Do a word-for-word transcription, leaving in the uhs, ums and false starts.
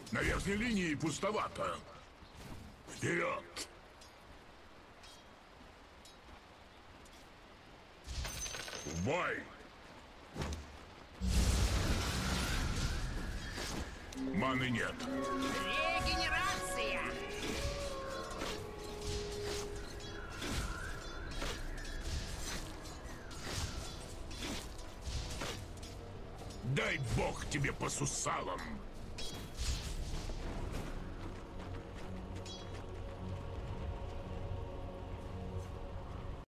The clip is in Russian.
На верхней линии пустовато. Вперед! В бой! Маны нет. Регенерация! Дай бог тебе по сусалам!